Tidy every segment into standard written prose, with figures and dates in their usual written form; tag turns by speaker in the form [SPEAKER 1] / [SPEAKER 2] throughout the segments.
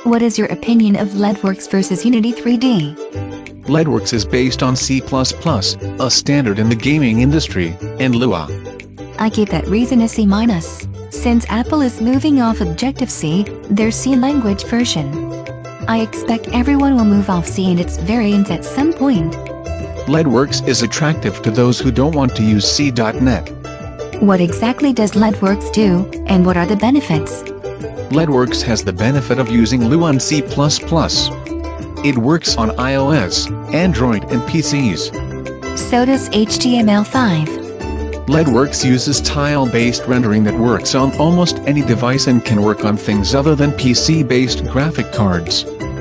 [SPEAKER 1] What is your opinion of Leadwerks versus Unity 3D?
[SPEAKER 2] Leadwerks is based on C++, a standard in the gaming industry, and Lua.
[SPEAKER 1] I give that reason a C-. Since Apple is moving off Objective-C, their C language version. I expect everyone will move off C and its variants at some point.
[SPEAKER 2] Leadwerks is attractive to those who don't want to use C.NET.
[SPEAKER 1] What exactly does Leadwerks do, and what are the benefits?
[SPEAKER 2] Leadwerks has the benefit of using Lua and C++. It works on iOS, Android and PCs.
[SPEAKER 1] So does HTML5.
[SPEAKER 2] Leadwerks uses tile-based rendering that works on almost any device and can work on things other than PC-based graphic cards.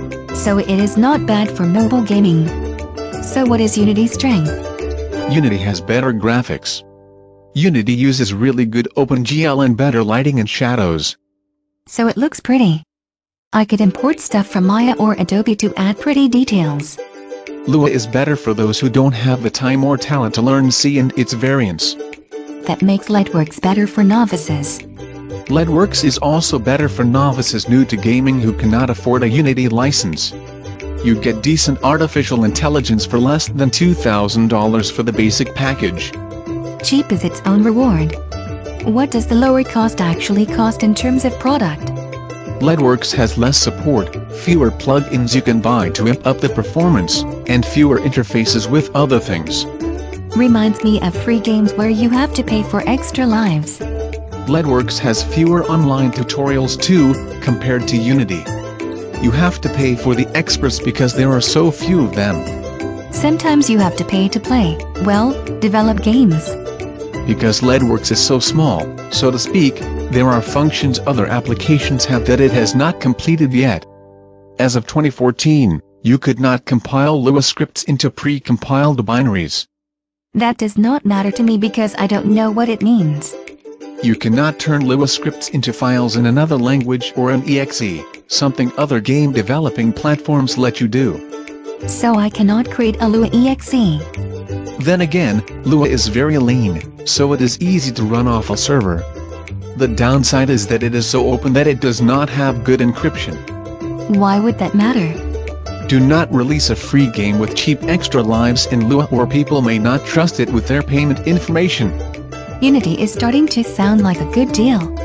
[SPEAKER 1] So it is not bad for mobile gaming. So what is Unity's strength?
[SPEAKER 2] Unity has better graphics. Unity uses really good OpenGL and better lighting and shadows.
[SPEAKER 1] So it looks pretty. I could import stuff from Maya or Adobe to add pretty details.
[SPEAKER 2] Lua is better for those who don't have the time or talent to learn C and its variants.
[SPEAKER 1] That makes Leadwerks better for novices.
[SPEAKER 2] Leadwerks is also better for novices new to gaming who cannot afford a Unity license. You get decent artificial intelligence for less than $2,000 for the basic package.
[SPEAKER 1] Cheap is its own reward. What does the lower cost actually cost in terms of product?
[SPEAKER 2] Leadwerks has less support, fewer plugins you can buy to amp up the performance, and fewer interfaces with other things.
[SPEAKER 1] Reminds me of free games where you have to pay for extra lives.
[SPEAKER 2] Leadwerks has fewer online tutorials too, compared to Unity. You have to pay for the experts because there are so few of them.
[SPEAKER 1] Sometimes you have to pay to play, well, develop games.
[SPEAKER 2] Because Leadwerks is so small, so to speak, there are functions other applications have that it has not completed yet. As of 2014, you could not compile Lua scripts into pre-compiled binaries.
[SPEAKER 1] That does not matter to me because I don't know what it means.
[SPEAKER 2] You cannot turn Lua scripts into files in another language or an exe, something other game developing platforms let you do.
[SPEAKER 1] So I cannot create a Lua exe.
[SPEAKER 2] Then again, Lua is very lean, so it is easy to run off a server. The downside is that it is so open that it does not have good encryption.
[SPEAKER 1] Why would that matter?
[SPEAKER 2] Do not release a free game with cheap extra lives in Lua or people may not trust it with their payment information.
[SPEAKER 1] Unity is starting to sound like a good deal.